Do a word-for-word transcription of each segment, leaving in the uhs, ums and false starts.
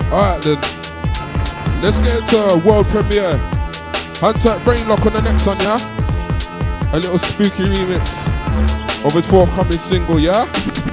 Alright then. Let's get into a world premiere. Hunter Brainlokk on the next one, yeah? A little spooky remix of his forthcoming single, yeah?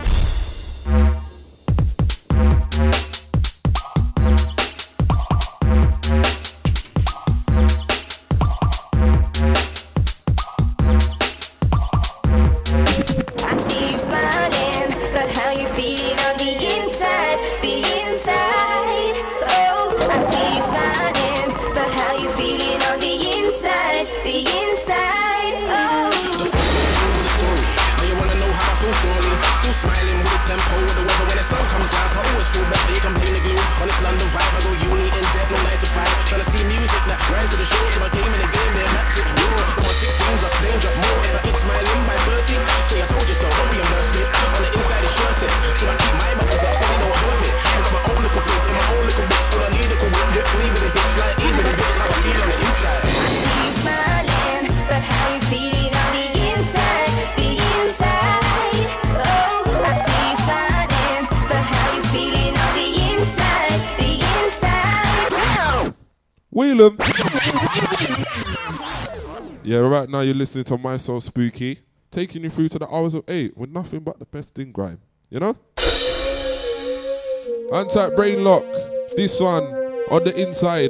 Wheel'em. Yeah, right now you're listening to My Soul Spooky, taking you through to the hours of eight with nothing but the best in grime. You know? Untype Brainlokk, this one on the inside.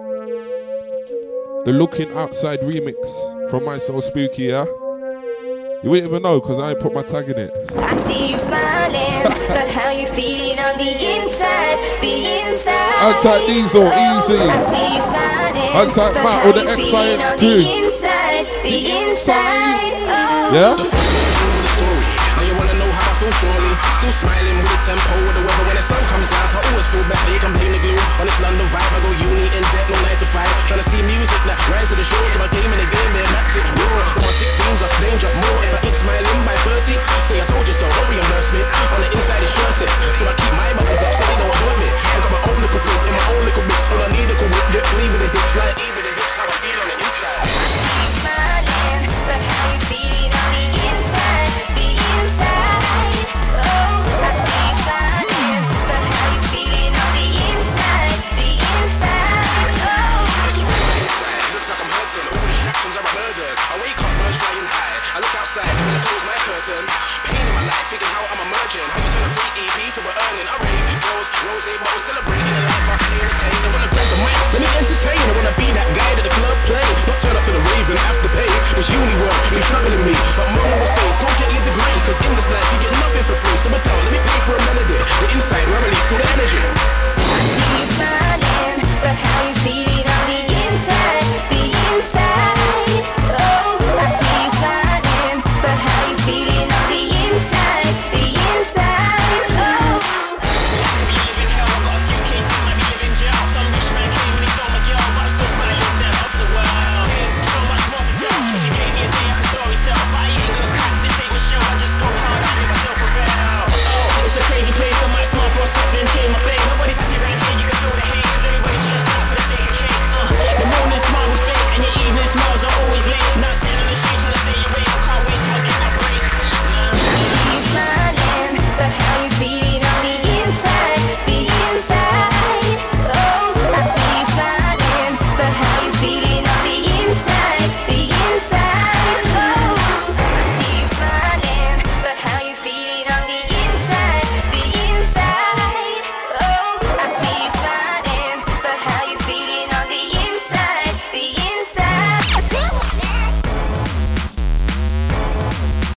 The Looking Outside remix from My Soul Spooky, yeah? You won't even know because I ain't put my tag in it. I see you smiling, but how you feeling on the inside, the inside. Untype Diesel, easy. I see you smiling, Untype Matt or the X I X crew. The inside, the inside. Oh. Yeah? Surely, still smiling with the tempo of the weather when the sun comes out. I always feel better, you can blame the glue on this London vibe. I go uni in debt, no nine to five. Trying to see music that rise to the show. So I came in the game, they're mapped it raw. On my sixteens, I danger more. If I ain't smiling by thirty, say I told you so, don't reimburse me. On the inside is shirted, so I keep my buttons up so they don't hurt me. I got my own little drink in my own little mix. All I need a whip, get free with the hits, like E with the hips, how I feel on the inside. I see you smiling, but how you feeling on the inside, the inside. I wake up, birds flying high. I look outside, and I close my curtain. Pain in my life, figuring how I'm emerging. How you turn a C E P to an earning. I rave, girls, rose, but we're celebrating the life I can entertain. I wanna grab the mic, let me entertain. I wanna be that guy that the club play. Not turn up to the rave and have to pay. It's uni work, you're troubling me. But mama will say, go get your degree. Cause in this life, you get nothing for free. So we're down, let me pay for a melody. The inside, where I release all the